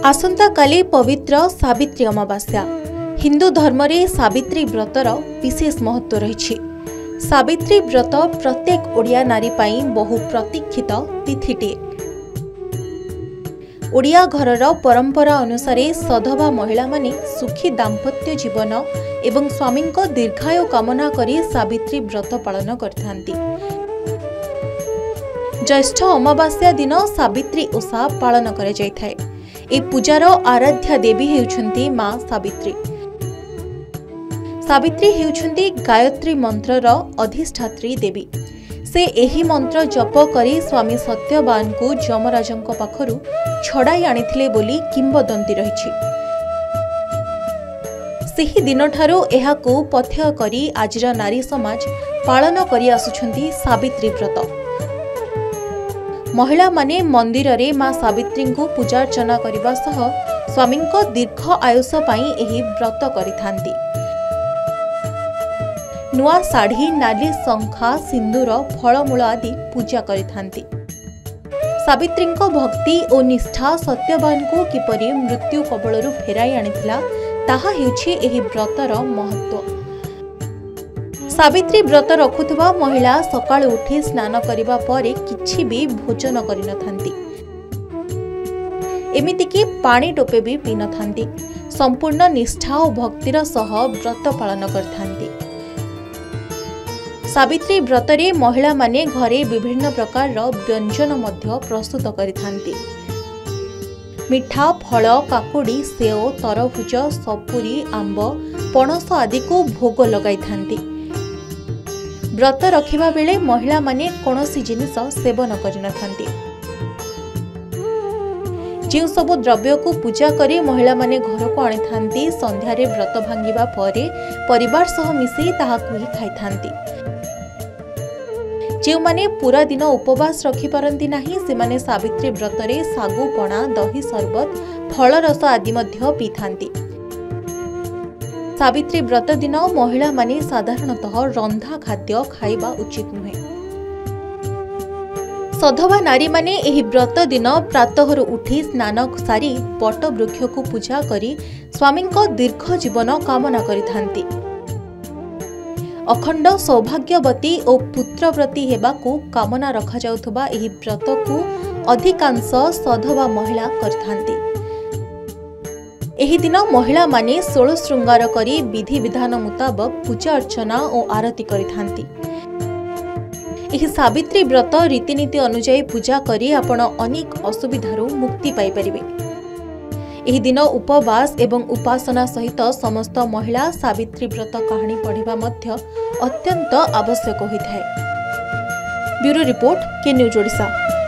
आसंता काली पवित्र सावित्री अमावास्या। हिंदू धर्म रे सावित्री व्रतर विशेष महत्व रही। सावित्री व्रत प्रत्येक ओडिया नारी पाई बहु प्रतीक्षित तिथिटे। ओडिया घरर परंपरा अनुसार सधवा महिला माने सुखी दाम्पत्य जीवन एवं स्वामी दीर्घायु कामना करी सावित्री व्रत पालन करथांती। ज्येष्ठ अमावास्या दिन सावित्री ओषा पालन करा जायथाय। ए पूजार आराध्या देवी हेउछंती मां सावित्री। सावित्री हेउछंती गायत्री मंत्रर अधिष्ठात्री देवी। से एही मंत्र जप करी स्वामी सत्यवान को यमराजंक पाखरु छड़ाई आनिथिले बोली किंबदंती रहिछि। सेही दिनठारु एहाकु पथ्य करी आजिर नारी समाज पालन करी आसुछंती सावित्री व्रत। महिला माने मंदिर रे मां सावित्री को पूजार्चना करने सह स्वामी दीर्घ आयुष पाई एही व्रत करिथांती। नुआ साड़ी नाली शंखा सिंदूर फलमूल आदि पूजा करिथांती। सावित्री भक्ति और निष्ठा सत्यवान को किपरि मृत्यु कबलरू फेराई आनिथिला ताहा हेउछि एही व्रतर महत्व। सावित्री व्रत रखुवा महिला सकाळु उठी स्नान करिबा परे किछि भी भोजन करिनथांती। एमितिकी पानी टोपे भी पी नथांती। संपूर्ण निष्ठा और भक्तिर सह व्रत पालन करथांती। सावित्री व्रतरे महिला माने घरे विभिन्न प्रकार व्यंजन मध्य प्रस्तुत करिथांती। मिठा फल काकुड़ी सेओ तरभुज सपुरी आंब पणस आदि को भोग लगाइथांती। व्रत रखिबा बेले महिला माने कोनोसी जिनिस सेवन करिनथांती। जे सबु द्रव्य को पूजा करी महिला माने घर को आनिथांती संध्यारे व्रत भांगिबा परे परिवार सह मिसी ताहाकु ही खाइथांती। जे माने पूरा दिन उपवास रखि परंती नाही से माने सावित्री व्रतरे सागु पणा दही शरबत फल रस आदि मध्य पीथांती। सावित्री व्रत दिन महिला माने साधारणतः रंधा खाद्य खाइबा उचित नुहे। सधवा नारी माने एही व्रत दिन प्रातः उठी स्नान सारी बट वृक्ष को पूजा करी स्वामी दीर्घ जीवन कामना करिथांती। अखंड सौभाग्यवती और पुत्रव्रती हेबाकू कामना रखा जाउथबा एही व्रत को अधिकांश सधवा महिला करथांती। एही दिन महिला माने 16 श्रृंगार करी विधि विधान मुताबक पूजा अर्चना और आरती करिथांती। एही सावित्री व्रत रीतिनीति अनुसार पूजा करी आपण अनेक असुविधारू मुक्ति पाई परिबे। एही दिन उपवास एवं उपासना सहित समस्त महिला सावित्री व्रत कहानी पढ़िबा मध्य अत्यंत आवश्यक होइथाय। Bureau report K news Odisha.